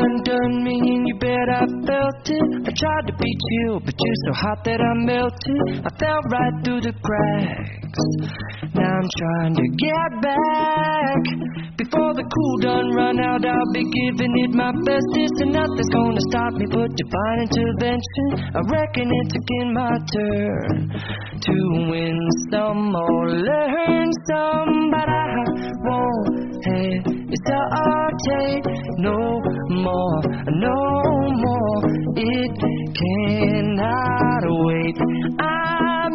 done me and you bet I felt it. I tried to be chill, but you're so hot that I melted. I fell right through the cracks. Now I'm trying to get back. Before the cool done run out, I'll be giving it my bestest, and nothing's gonna stop me but divine intervention. I reckon it's again my turn to win some or learn some, but I won't hesitate no more, no more. It cannot wait. I'm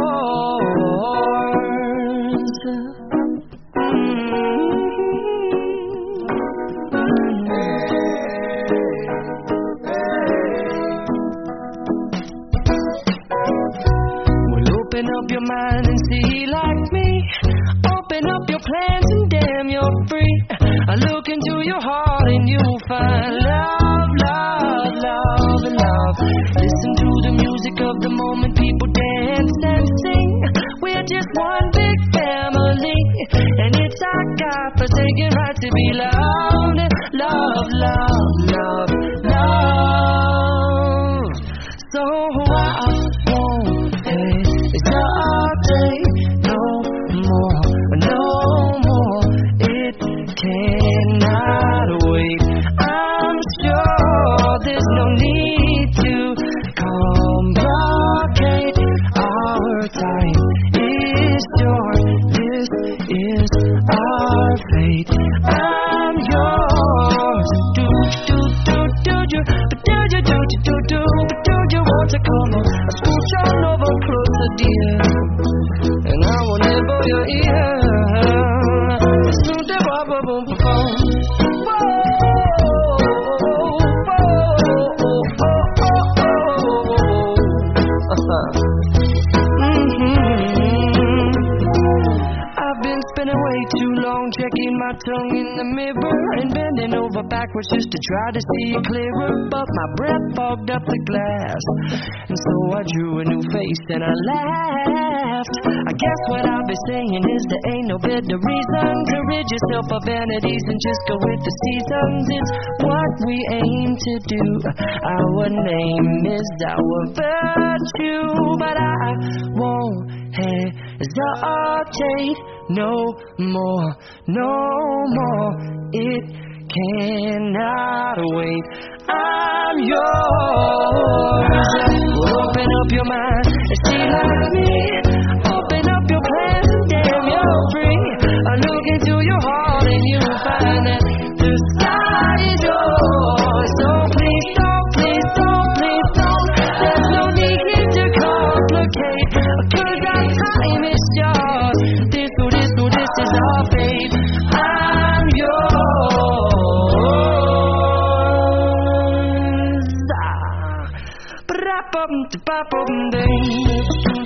yours. Well, open up your mind and see like me. Open up your plans and damn, you're free. I look into your heart and you'll find love, love, love, love. Listen to the music of the moment, people dance and sing. We're just one big family, and it's our God-forsaken right to be loved. Love, love, love, love. So I won't hesitate no more, no more. It cannot wait. I'm sure there's no need to complicate. Our time is short. This is our fate. I'm yours. Do do do do do, but do you do do do do, but do you want to come on? I scooch on over closer, dear, and I will nibble your ear. Soon the bubble boom boom. I've been spending way too long checking my tongue in the mirror and bending over backwards just to try to see it clearer, but my breath fogged up the glass, and so I drew a new face and I laughed. I guess what I'll be saying is there ain't no better reason to rid yourself of vanities and just go with the seasons. It's what we aim to do. Our name is our virtue, but I won't hesitate no more, no more. It cannot wait. I'm yours. Open up your mind and see like me. Open up your plans and damn, you're free. I look into your heart and you'll find that the sky is yours. So please don't, please don't, please don't. There's no need here to complicate, 'cause our time is yours. This is our fate. I'm yours.